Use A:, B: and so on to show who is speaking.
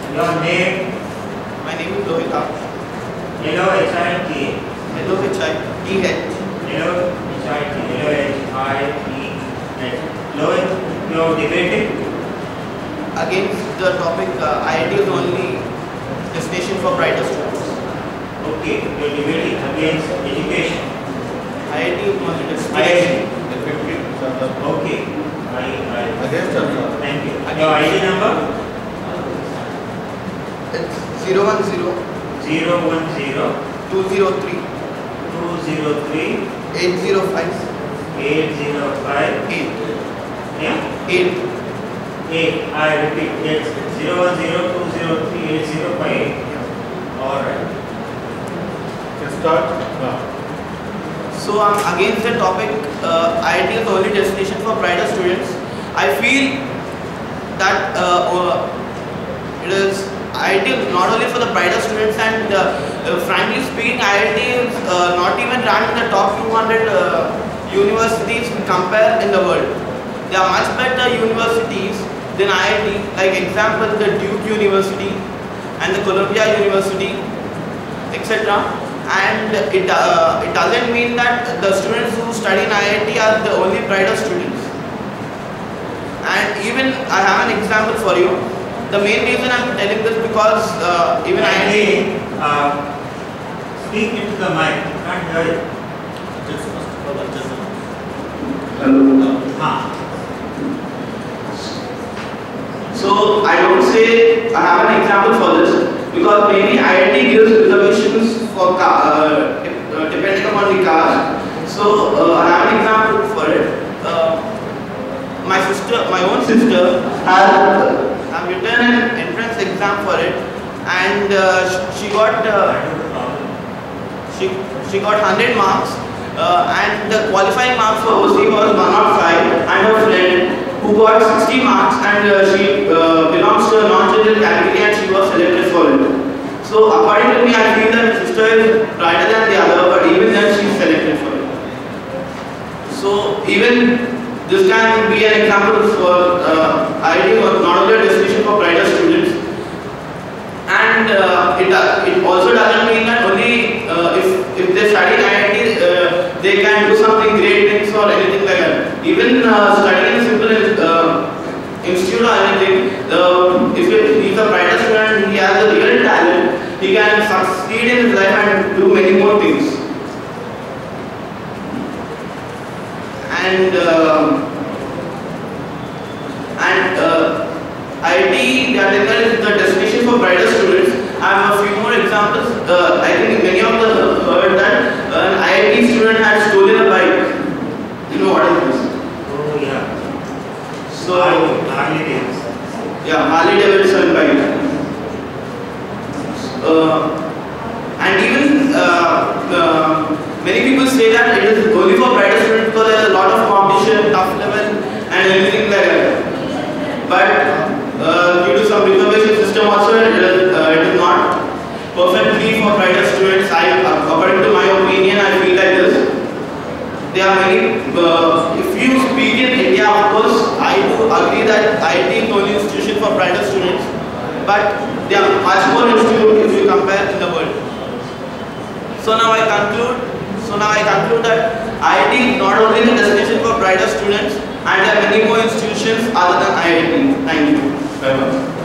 A: Your name?
B: My name is Lohita.
A: Hello, H-I-T.
B: Hello, H-I-T-H.
A: Hello, H-I-T. Hello, H-I-T-H. Lohit, you are debating?
B: Against the topic, IIT is only destination for brighter students.
A: Okay, you are debating against education.
B: IIT is only destination.
A: Okay.
C: Against also.
A: Thank you. Your ID number?
B: It's 010
A: 010
B: 203
A: 203
B: 805
A: 805
B: 8.
A: Yeah?
B: 8.
A: 8. I repeat, it's 010 203 8058. Alright.
C: Can start now.
B: So I'm against the topic, IIT is the only destination for brighter students. I feel that it is IIT is not only for the brighter students, and frankly speaking, IIT is not even ranked in the top 200 universities we compare in the world. There are much better universities than IIT, like example the Duke University and the Columbia University, etc. And it doesn't mean that the students who study in IIT are the only brighter students. And even I have an example for you. The main reason I'm telling this because even IIT.
A: Speak into the mic. Can't hear it.
B: Hello. So I don't say I have an example for this because maybe IIT gives reservations for depending upon the caste. So I have an example for it. My own sister has written an entrance exam for it, and she got 100 marks, and the qualifying marks for OC was 105, and her friend who got 60 marks, and she belongs to a non-general category, and she was selected for it. So according to me, I feel that my sister is brighter than the other, but even then she is selected for it. So even this can be an example for IIT was not only a destination for brighter students, and it also doesn't mean that only if they study in IIT they can do something great things or anything like that. Even studying in a simple institute or anything, if he's a brighter student, he has a real talent, he can succeed in his life and do many more things. And IIT is the destination for brighter students. I have a few more examples. I think many of them heard that an IIT student had stolen a bike. You know what it is?
A: Oh yeah.
B: So
A: Harley Davidson.
B: Yeah, Harley Davidson bike. And even many people say that it is only for brighter students because there is a lot of competition, tough level, and everything like that. But due to some reservation system also, it is not perfectly for brighter students. According to my opinion, I feel like this. There are many. If you speak in India, of course, I do agree that IIT is the only institution for brighter students. But there are much more institutes if you compare in the world. So now I conclude that IIT is not only the destination for brighter students, and there are many more institutions other than IIT. Thank you very much.